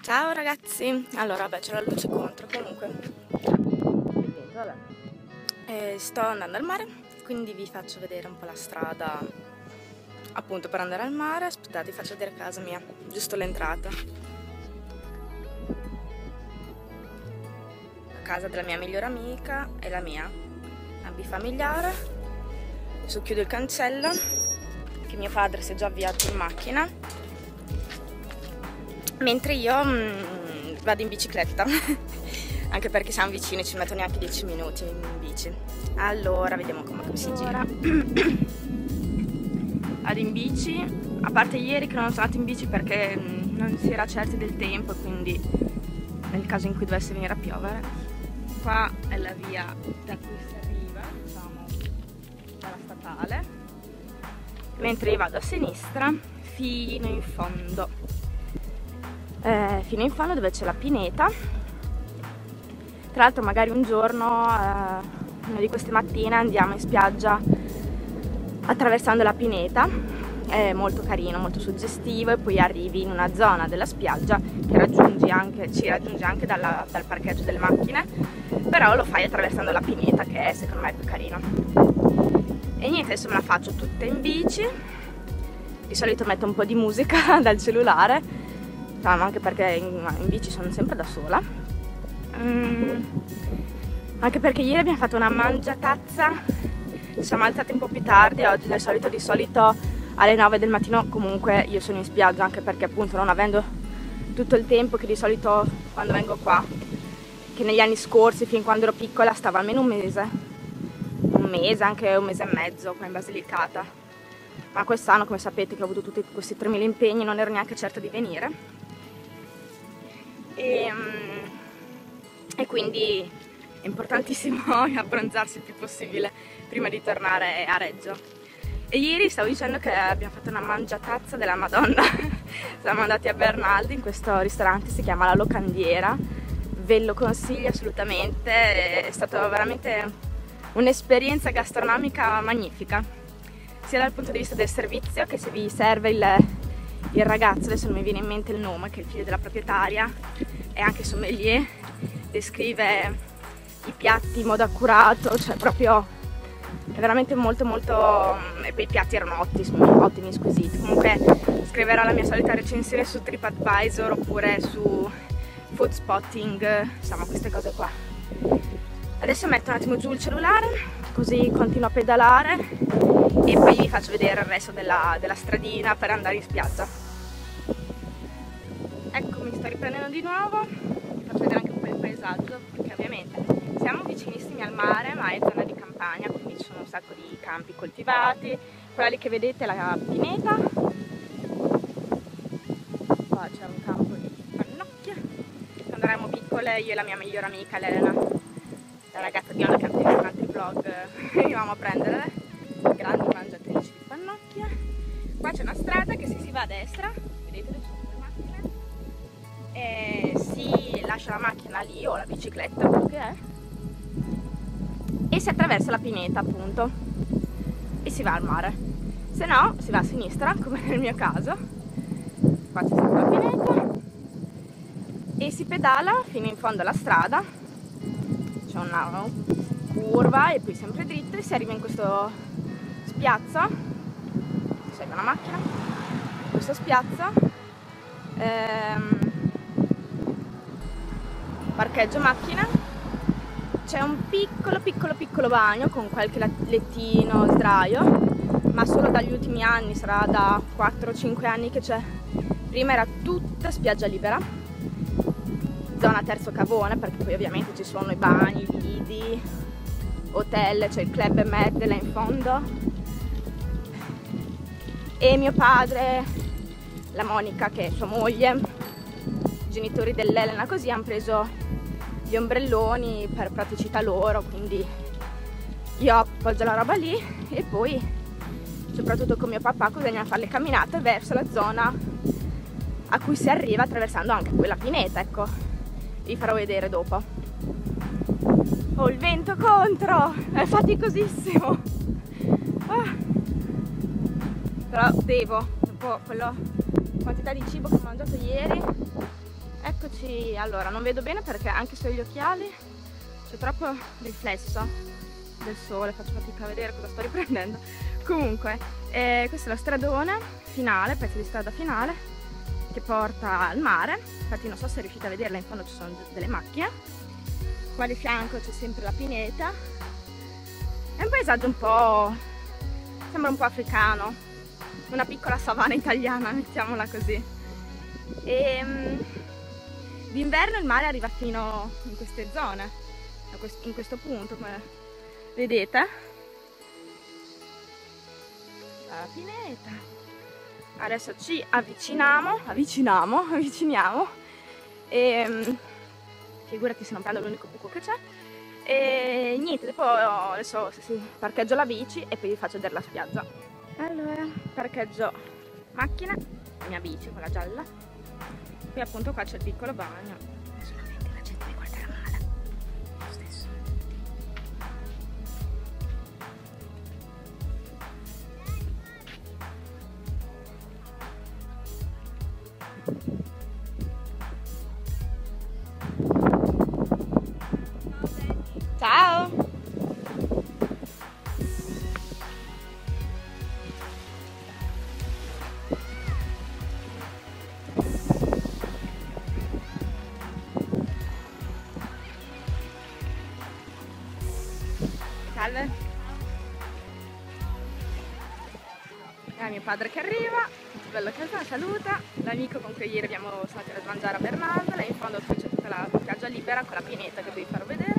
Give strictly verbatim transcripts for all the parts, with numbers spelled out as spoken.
Ciao ragazzi, allora vabbè c'è la luce contro, comunque vabbè. Eh, sto andando al mare, quindi vi faccio vedere un po' la strada appunto per andare al mare. Aspettate, vi faccio vedere casa mia, giusto l'entrata. La casa della mia migliore amica e la mia, una bifamiliare. Adesso chiudo il cancello, che mio padre si è già avviato in macchina, mentre io mh, vado in bicicletta, anche perché siamo vicini, ci metto neanche dieci minuti in bici. Allora, vediamo come, come si gira. Vado in bici, a parte ieri che non sono andata in bici perché mh, non si era certi del tempo, quindi nel caso in cui dovesse venire a piovere. Qua è la via da cui si arriva, diciamo, dalla statale, mentre io vado a sinistra fino in fondo. Eh, fino in fondo dove c'è la pineta. Tra l'altro magari un giorno, eh, una di queste mattine, andiamo in spiaggia attraversando la pineta. È molto carino, molto suggestivo, e poi arrivi in una zona della spiaggia che raggiungi anche, ci raggiunge anche dalla, dal parcheggio delle macchine, però lo fai attraversando la pineta, che è secondo me più carino. E niente, adesso me la faccio tutta in bici. Di solito metto un po' di musica dal cellulare, ma anche perché in, in bici sono sempre da sola, mm, anche perché ieri abbiamo fatto una mangiatazza, ci siamo alzati un po' più tardi oggi del solito. Di solito alle nove del mattino comunque io sono in spiaggia, anche perché appunto non avendo tutto il tempo che di solito quando vengo qua, che negli anni scorsi fin quando ero piccola stavo almeno un mese, un mese, anche un mese e mezzo qua in Basilicata, ma quest'anno, come sapete, che ho avuto tutti questi tremila impegni, non ero neanche certa di venire. E, e quindi è importantissimo abbronzarsi il più possibile prima di tornare a Reggio. E ieri stavo dicendo che abbiamo fatto una mangiatazza della Madonna. Siamo andati a Bernaldi in questo ristorante, si chiama La Locandiera, ve lo consiglio assolutamente, è stata veramente un'esperienza gastronomica magnifica, sia dal punto di vista del servizio, che se vi serve il il ragazzo, adesso non mi viene in mente il nome, che è il figlio della proprietaria, è anche sommelier, descrive i piatti in modo accurato, cioè proprio è veramente molto molto, e poi i piatti erano ottimi, ottimi, squisiti. Comunque scriverò la mia solita recensione su TripAdvisor oppure su Foodspotting, insomma queste cose qua. Adesso metto un attimo giù il cellulare, così continuo a pedalare e poi vi faccio vedere il resto della, della stradina per andare in spiaggia. Ecco, mi sto riprendendo di nuovo, vi faccio vedere anche un po' il paesaggio, perché ovviamente siamo vicinissimi al mare, ma è zona di campagna, quindi ci sono un sacco di campi coltivati. Quella lì che vedete è la pineta, qua c'è un campo di pannocchie. Quando eravamo piccole io e la mia migliore amica Elena, la ragazza bionda che ha visto in altri vlog, venivamo a prendere, grandi mangiatrici di pannocchie. Qua c'è una strada che se si va a destra, vedete dove sono le macchine, e si lascia la macchina lì o la bicicletta, quello che è, e si attraversa la pineta appunto e si va al mare. Se no si va a sinistra, come nel mio caso. Qua c'è sempre la pineta e si pedala fino in fondo alla strada, c'è una curva e poi sempre dritto e si arriva in questo spiazzo, segue una macchina, questo spiazzo, ehm, parcheggio macchina, c'è un piccolo piccolo piccolo bagno con qualche lettino, sdraio, ma solo dagli ultimi anni, sarà da quattro cinque anni che c'è. Prima era tutta spiaggia libera, zona terzo cavone, perché poi ovviamente ci sono i bagni, i lidi, hotel, c'è il club Med là in fondo, e mio padre, la Monica che è sua moglie, i genitori dell'Elena così hanno preso gli ombrelloni per praticità loro, quindi io appoggio la roba lì e poi soprattutto con mio papà così andiamo a fare le camminate verso la zona a cui si arriva attraversando anche quella pineta, ecco, vi farò vedere dopo. Ho il vento contro, è faticosissimo, ah. Però devo, dopo quella quantità di cibo che ho mangiato ieri, ecco Sì, allora non vedo bene perché anche se ho gli occhiali c'è troppo riflesso del sole, faccio fatica a vedere cosa sto riprendendo. Comunque, eh, questo è lo stradone finale, pezzo di strada finale che porta al mare. Infatti non so se riuscite a vederla, in fondo ci sono delle macchine. Qua di fianco c'è sempre la pineta. È un paesaggio un po'... sembra un po' africano, una piccola savana italiana, mettiamola così. E d'inverno il mare arriva fino in queste zone, in questo punto, come vedete. La pineta. Adesso ci avviciniamo, avviciniamo, avviciniamo e figurati se non prendo l'unico buco che c'è. E niente, dopo adesso sì, parcheggio la bici e poi vi faccio vedere la spiaggia. Allora, parcheggio macchina, la mia bici, quella gialla. Poi appunto qua c'è il piccolo bagno. Solamente la gente mi guarderà male. Lo stesso. Ciao! Salve! È mio padre che arriva, bello che saluta, l'amico con cui ieri abbiamo sono andati a mangiare a Bernardola e in fondo qui c'è tutta la spiaggia libera con la pineta che vi farò vedere.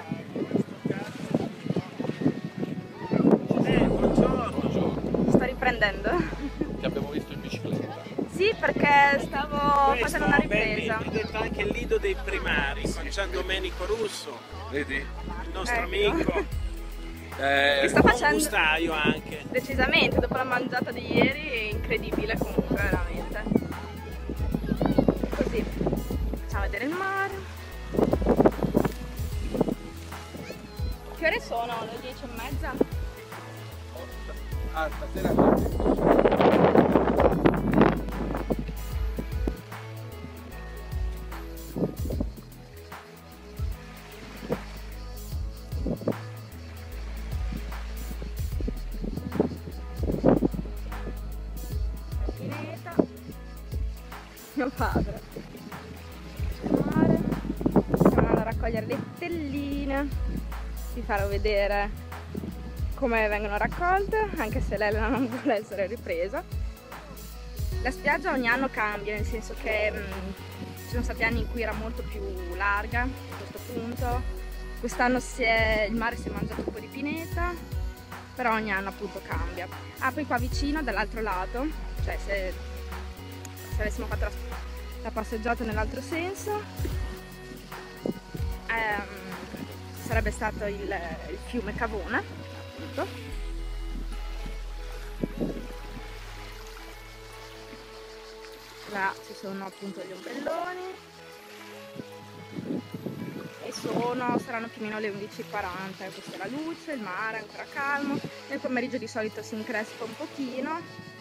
Eh, buongiorno! Sto riprendendo. Ti abbiamo visto in bicicletta. Sì, perché stavo Questo, facendo una ripresa. Ho detto anche il lido dei primari, con Gian Domenico Russo, Vedi? il nostro Ecco. amico. Eh, Che sta Un facendo gustaio anche. decisamente dopo la mangiata di ieri, è incredibile comunque, veramente. Così, facciamo vedere il mare. Che ore sono? Le dieci e mezza? ah, stasera Pineta. Mio padre. Mare. Stiamo andando a raccogliere le stelline. Vi farò vedere come vengono raccolte, anche se l'Elena non vuole essere ripresa. La spiaggia ogni anno cambia, nel senso che mh, ci sono stati anni in cui era molto più larga a questo punto. Quest'anno il mare si è mangiato un po' di pineta, però ogni anno appunto cambia. Ah, poi qua vicino dall'altro lato, cioè se, se avessimo fatto la, la passeggiata nell'altro senso, ehm, sarebbe stato il, il fiume Cavona, appunto. Là ci sono appunto gli ombrelloni e sono, saranno più o meno le undici e quaranta, questa è la luce, il mare è ancora calmo, nel pomeriggio di solito si increspa un pochino.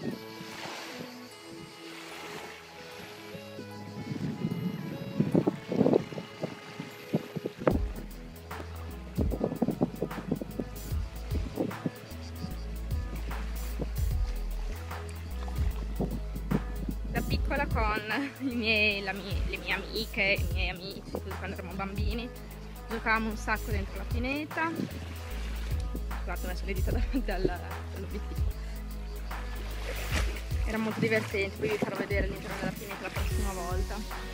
Con i miei, la mie, le mie amiche, i miei amici, quando eravamo bambini, giocavamo un sacco dentro la pineta. Guarda, ho messo le dita davanti all'obiettivo. Era molto divertente, poi vi farò vedere all'interno della pineta la prossima volta.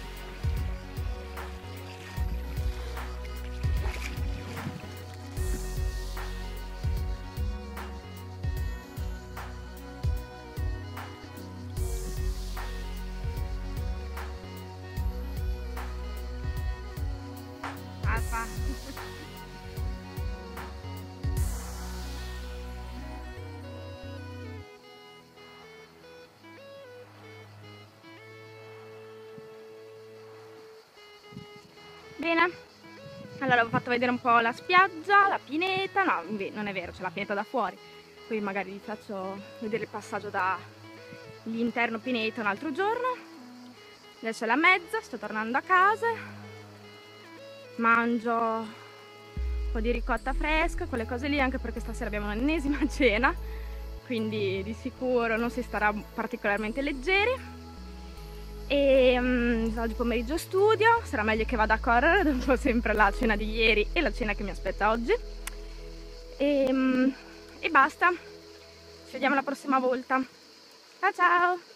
Bene, allora vi ho fatto vedere un po' la spiaggia, la pineta, no, non è vero, c'è la pineta da fuori, poi magari vi faccio vedere il passaggio dall'interno pineta un altro giorno. Adesso è la mezza, sto tornando a casa. mangio un po' di ricotta fresca, quelle cose lì, anche perché stasera abbiamo l'ennesima cena, quindi di sicuro non si starà particolarmente leggeri. E um, oggi pomeriggio studio, sarà meglio che vada a correre dopo sempre la cena di ieri e la cena che mi aspetta oggi. E, um, e basta, ci vediamo la prossima volta. Ciao ciao!